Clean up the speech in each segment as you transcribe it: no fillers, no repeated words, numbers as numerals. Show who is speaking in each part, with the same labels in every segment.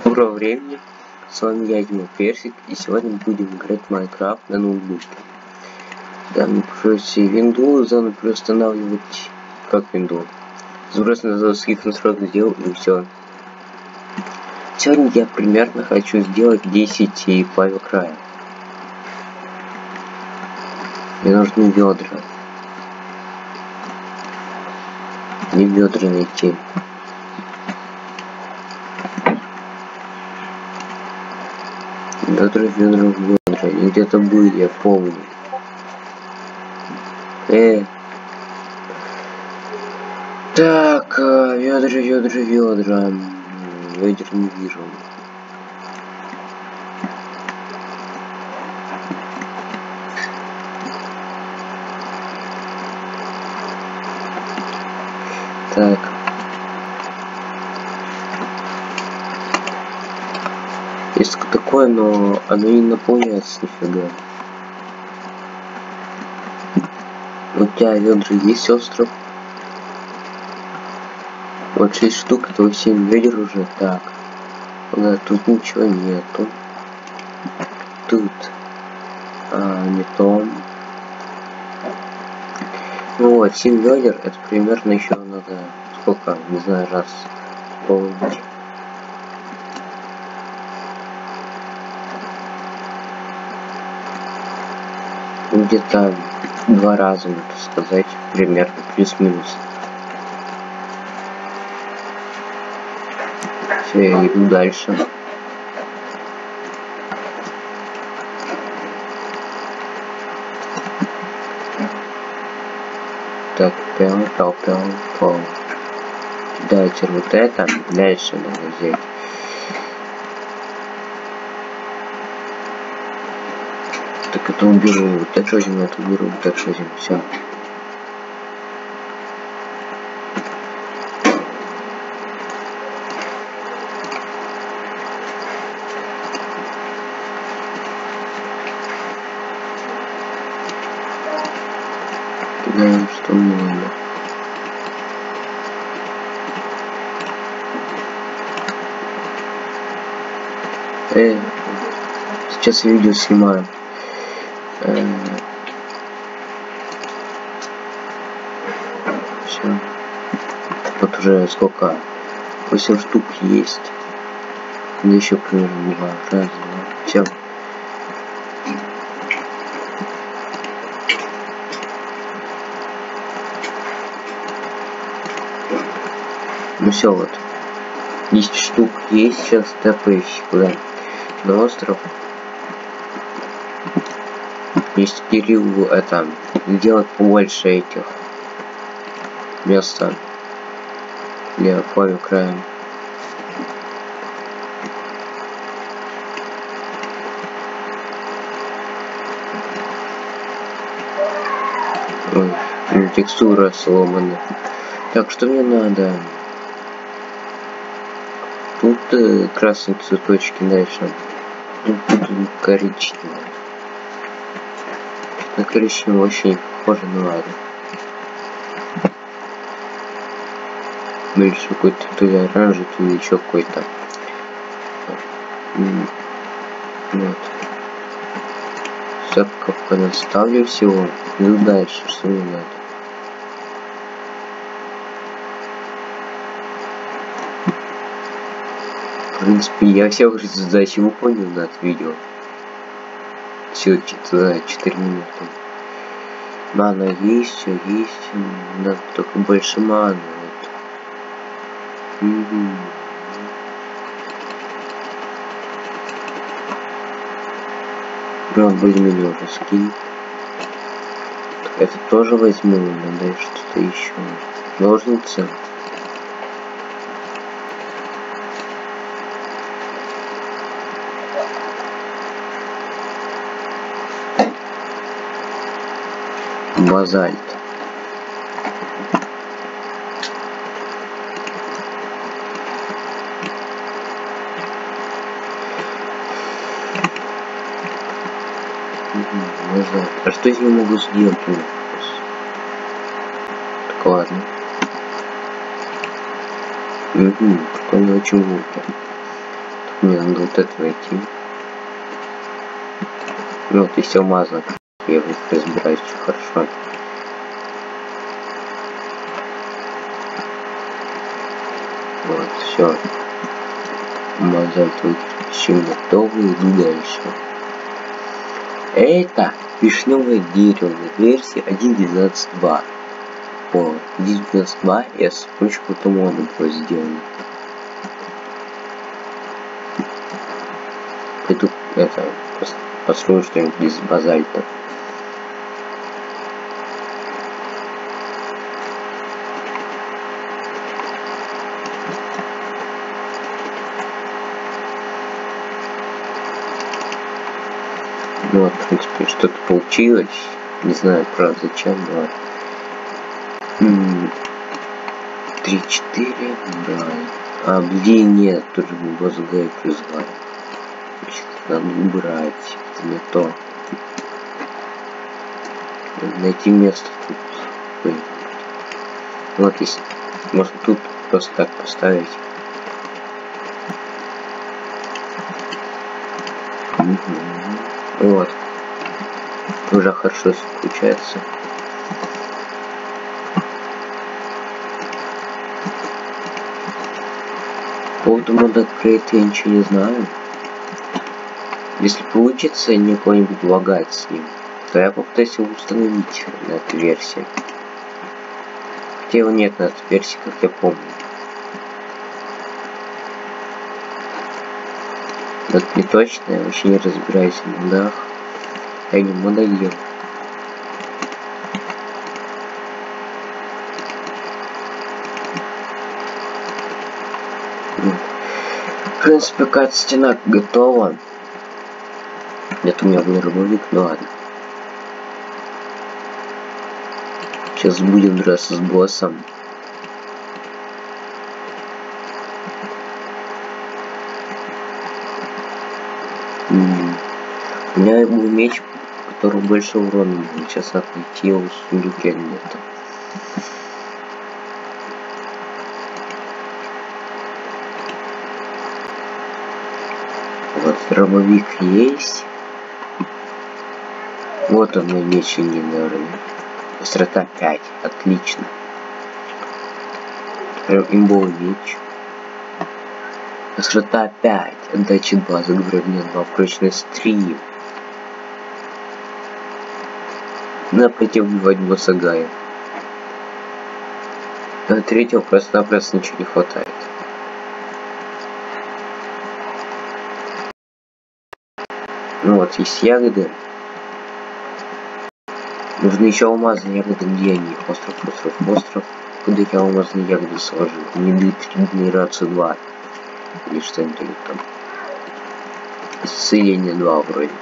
Speaker 1: Доброго времени, с вами я, Дима Персик, и сегодня будем играть в Майнкрафт на ноутбуке. Да, мне пришлось винду зону переустанавливать, как винду. Сброс на заводских настройках сделал, и все. Сегодня я примерно хочу сделать 10 павел-края. Мне нужны ведра. Не ведра найти. Ведра. И где-то были, я помню. Так, ведра. Ведер не вижу. Так. Есть такое, но оно не наполняется нифига. У тебя ведра есть, остров? Вот 6 штук, это 7 ведер уже. Так. Да, тут ничего нету. Тут. Не то. Ну вот, 7 ведер, это примерно еще надо. Сколько? Не знаю, раз. Полночь. Где-то 2 раза, надо сказать, примерно, плюс-минус. Все, я иду дальше. Так, пел. Дайте вот это, дальше надо взять. Так, это уберу, вот это возьму, это уберу, вот это возьму, все. Кидаем, что мне надо. Сейчас видео снимаю. Все. Вот уже сколько? 8 штук есть. Да еще примерно 2. Раз, 2. Все. Ну все, вот. 10 штук есть. Сейчас тэпаюсь куда? На остров. Есть Кириллу это делать побольше этих места для павел-края. Ой, текстура сломана. Так, что мне надо? Тут красные цветочки дальше. Тут коричневый. На коричневый очень похоже, но ладно. Ну или какой-то то ли оранжевый, то ли еще какой-то. Вот. Все, как наставлю всего. Иду дальше, что мне надо. В принципе, я все уже задачи выполнил на это видео. Все, 4 минуты. Мана есть, все есть. Надо только больше маны. Вот. Возьми уже скин. Это тоже возьму, надо что-то еще. Ножницы. Базальт. Можно. А что я могу сделать? Так, ладно. Прикольно, очень глупо. Мне надо вот это найти. Ну вот есть алмазы, я в них разбираюсь очень хорошо. Вот, все. Мозаиковые кирпичи готовы, иду дальше. Это вишневое дерево версии 1.12.2. По 1.12.2 я с помощью какого-то мода было сделано. Пойду это построю что-нибудь из базальта. Ну вот, в принципе, что-то получилось. Не знаю, правда, зачем, но... 3-4, да. А, блин, нет, тут же босс Гай призвали. Значит, надо убрать. Это не то. Надо найти место тут. Вот есть. Можно тут просто так поставить. Вот. Уже хорошо все получается. По поводу мода Create я ничего не знаю. Если получится не кого-нибудь лагать с ним, то я попытаюсь его установить на этой версии. Хотя его нет на этой версии, как я помню. Но это не точно, я вообще не разбираюсь в модах. Я не модоел. В принципе, какая-то стена готова. Нет, у меня был рыбовик, ну ладно. Сейчас будем драться с боссом. У меня был меч, который больше урона. Сейчас надо найти его в сундуке где-то. Вот дробовик есть. Вот он мой меч легендарный. Острота 5. Отлично. Прям имбовый меч. Острота 5. Отдача 2. Загребня 2. Прочность 3. Надо пойти убивать босса Гая. На третьего просто-напросто ничего не хватает. Ну вот, есть ягоды. Нужны еще алмазные ягоды. Где они? Остров. Куда я алмазные ягоды сложил? Мне дают генерацию 2. Или что они дают там? Исцеление 2 вроде.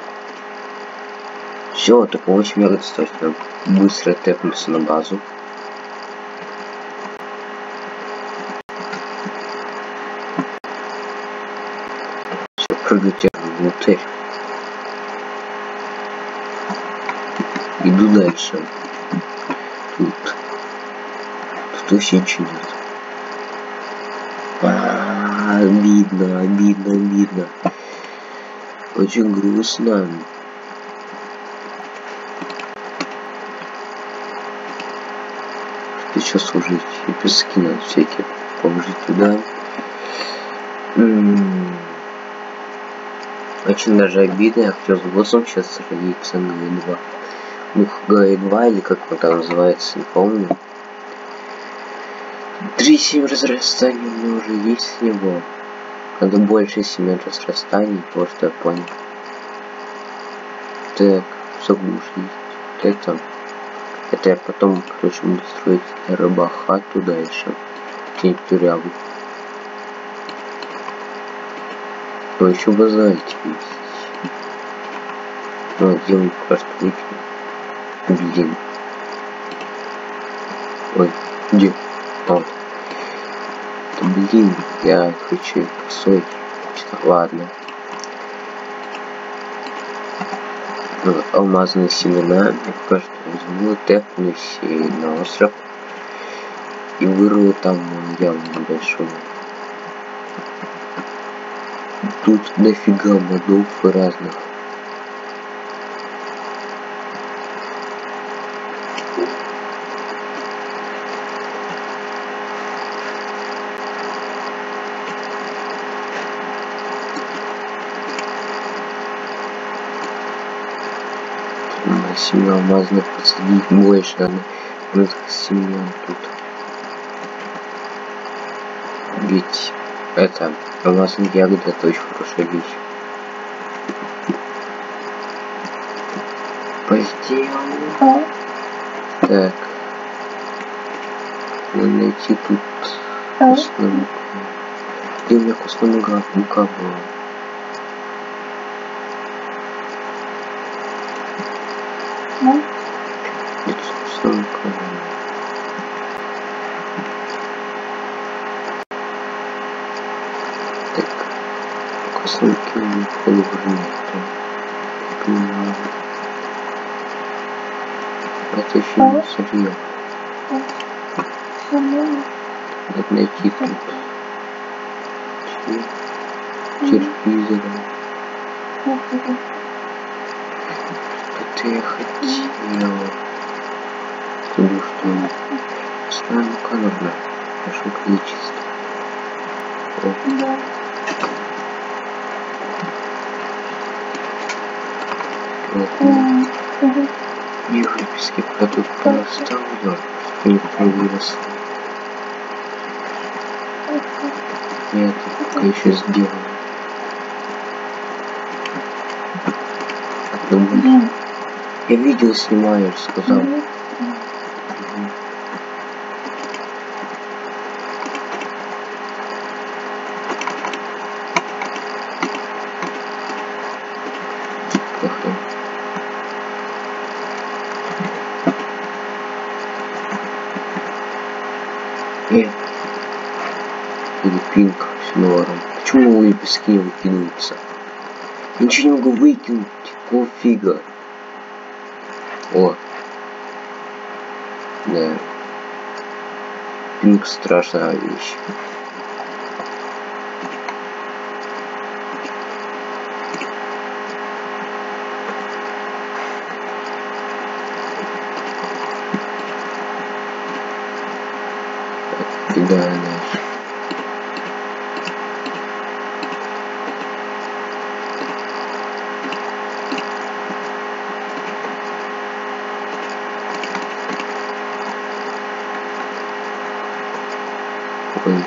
Speaker 1: Все, только 8 ягод стоит. Надо быстро тэпнуться на базу. Все, прыгайте внутрь. Иду дальше. Тут вообще ничего нет. Обидно. Очень грустно. Что сейчас служить? И пески надо всякие положить туда. Очень даже обидно. Я хотел с боссом сейчас сразиться на Г2. Ну, Г2 или как он там называется, не помню. 3-7 разрастаний у меня уже есть с него. Надо больше 7 разрастаний, то что я понял. Так, заглушить. Это я потом, короче, буду строить рыбахату дальше. Тень тюрягу. Но еще базальтик есть. Ну, делаю просто выкину. Блин. Ой, где? Вот. Да, блин, я хочу косой. Ладно. Алмазные семена. Я просто возьму, тэпнусь на остров. И вырву там яму небольшую. Тут дофига модов разных. Семью алмазных посадить больше, надо семьян тут. Ведь это алмазные ягоды это очень хорошая вещь. Поздел. Так. Надо найти тут костную. Где у меня костная мука была? Косынки никогда нету. Это еще не сырье. Надо найти тут телевизора. Что-то я хотел. Тут что-нибудь. Костная мука нужна. В большом количестве. И выписки пока тут поставлю, что не выросло. Я это пока еще сделаю. Думаю, я видео снимаю, сказал. Или пинг с нором. Почему новые пески не выкидываются? Ничего не могу выкинуть. Какого фига? О. Да. Пинг страшная вещь. Да, наш. Ой.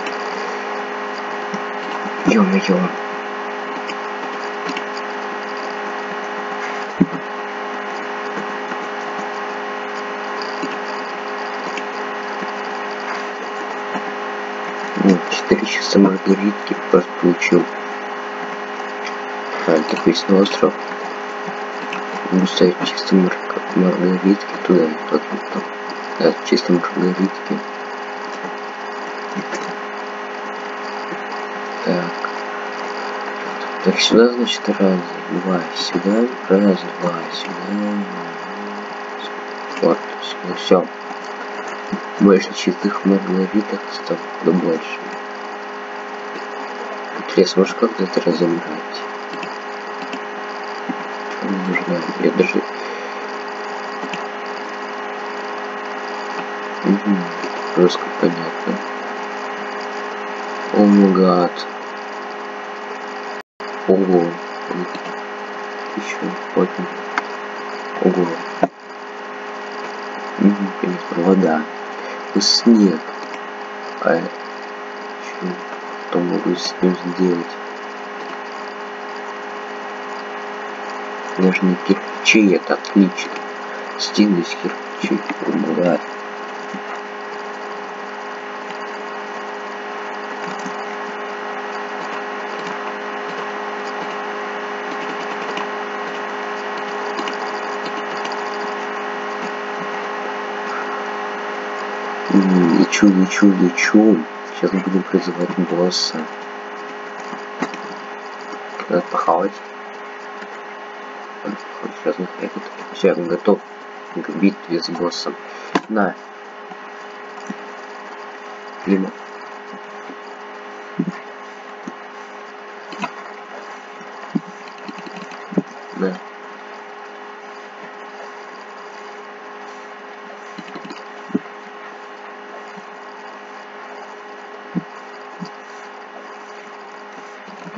Speaker 1: Ё-моё. Ну, 4 часа маргаритки просто получил. Такой есть на остров. Буду ставить чисто маргаритки туда, вот там. Да, чисто маргаритки. Так, сюда, значит, раз, два, сюда, раз, два, сюда. Вот, сюда, все. Больше чистых маргариток стало больше. Интересно, может как это разобрать? Что мне нужно? Я даже... Просто понятно. О май гад. Ого. Еще очень. Ого. Конечно, вода. И снег. А что могу с ним сделать? Даже не кирпичи, это отлично. Стены из кирпичей. Да. Лечу. Сейчас мы будем призывать босса. Надо похавать. Сейчас все, я готов к битве с боссом. На. Лимон.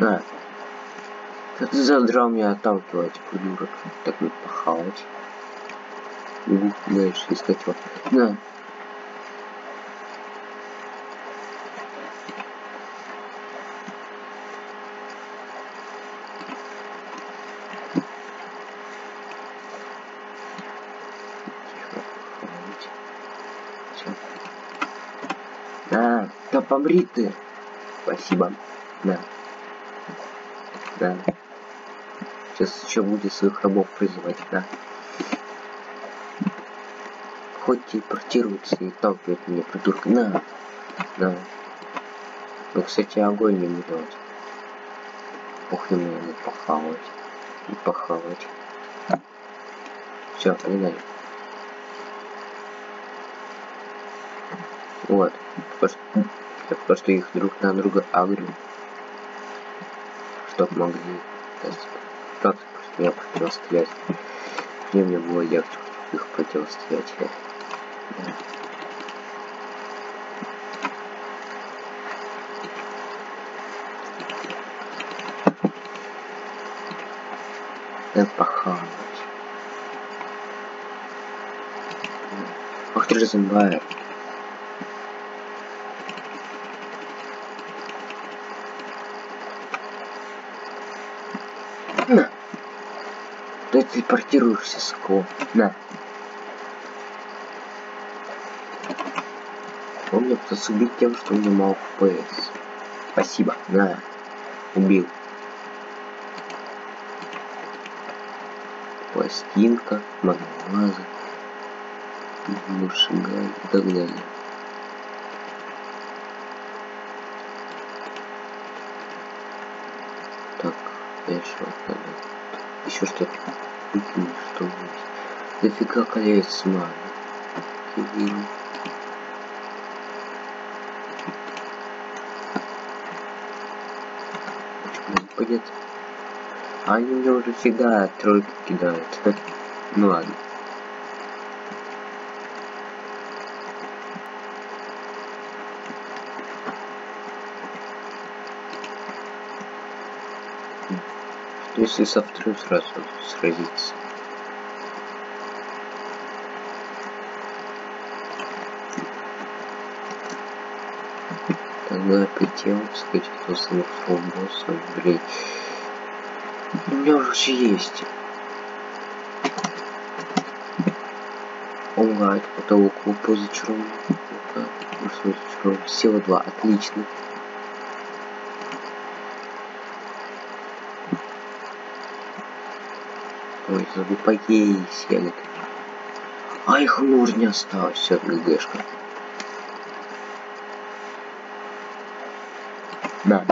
Speaker 1: На. Ты задрал меня отталкивать, придурок. Так не похавать. Дальше искать его. На. На, да помри ты. Спасибо. На. Да. Сейчас еще будет своих рабов призывать, да. Хоть телепортируется, не толкает меня, придурка. На. На. Ну, кстати, огонь мне не дать. Ох, и мне не похавать. Не похавать. Все, погнали. Вот. Я пока что их друг на друга агрю. Чтоб могли как против меня противостоять. Мне было легче их противостоять. Надо похавать. Ах ты же зомбарь. На. Ты телепортируешься, сокол. На. Он меня пытался убить тем, что у меня мало FPS. Спасибо. На. Убил. Пластинка, магназа, мушига и так далее. Так, дальше вот надо. Еще что-то выкинуть, что есть. Дофига колец мана. Почему не пойдет? А они мне уже всегда тройку кидают. Ну ладно. Если со вторым сразу сразиться. Тогда я хотел сказать, кто самый босс, блин. У меня уже все есть. Онлайн, потолок по зачарованию. Сила 2, отлично. Ой, забыл поесть, я. А их нужно не осталось, все, ГГшка. На.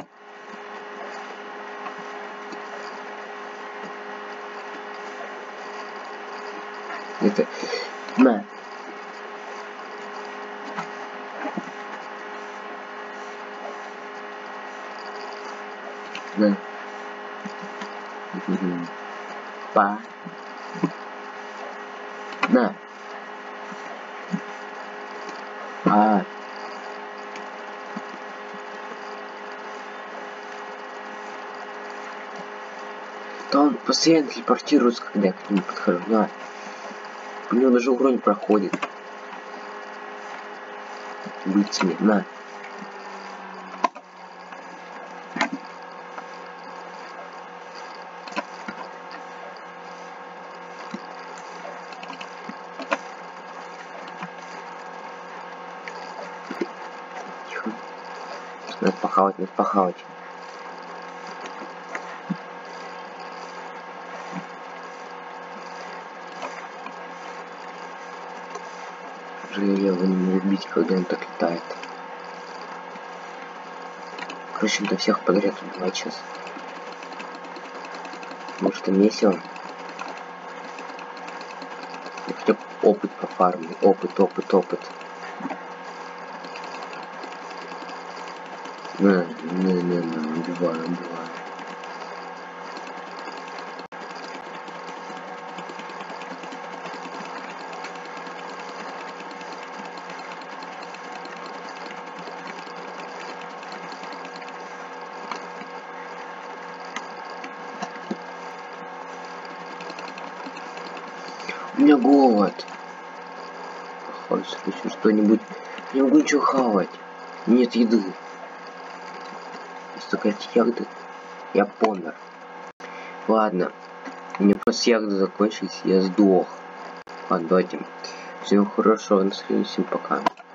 Speaker 1: Это. На. На. Па. На. А. Да он постоянно телепортируется, когда я к нему подхожу. На. У него даже уровень проходит. Быть мне. На. Тихо. Надо похавать, надо похавать. Я его не могу убить, когда он так летает. Короче, до всех подряд убивать сейчас. Может, и весело. Хотя бы опыт по фарме. Опыт. На, убиваю. У меня голод. Хочется еще что-нибудь. Не могу ничего хавать. Нет еды. Если только эти ягоды, я помер. Ладно. Мне просто ягоды закончились, я сдох. Ладно, давайте. Всем хорошего настроения, всем пока.